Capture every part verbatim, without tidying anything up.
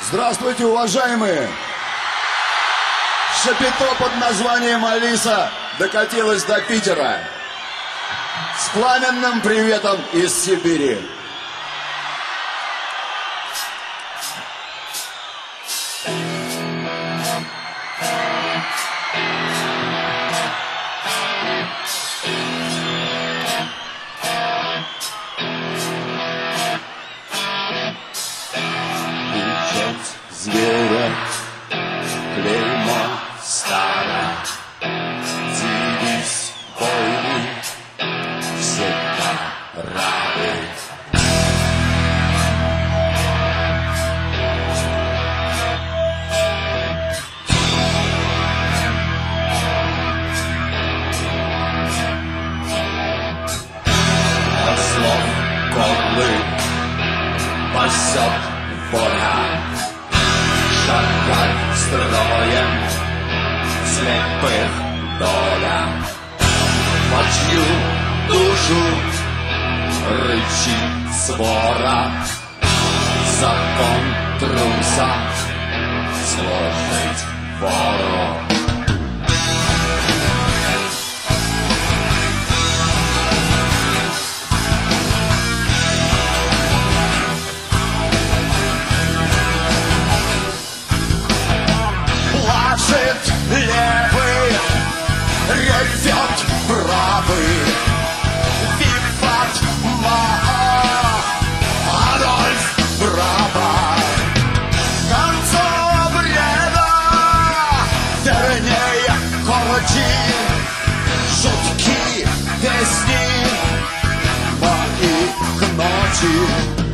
Здравствуйте, уважаемые! Шапито под названием Алиса докатилась до Питера. С пламенным приветом из Сибири. Зверя, клеймо старое, дивись войны, всегда рады. До слов горлы пасет воля. Шагать строем слепых доля, по чью душу рычит свора, закон труса сложить вору. Левый ревет правый, виват ма, Адольф Браво. Концу бреда, вернее короче, жуткие песни моих ночи,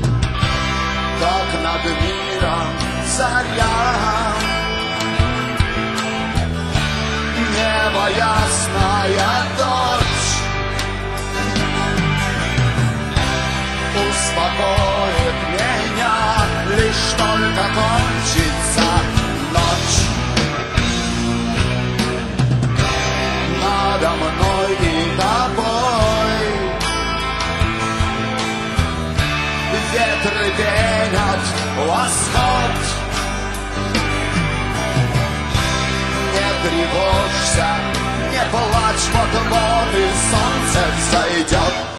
как над миром заря. Небо ясная дочь успокоит меня, лишь только кончится ночь. Надо мной и тобой ветры пенят восход. Не тревожься, не плачь, вот-вот и солнце взойдет.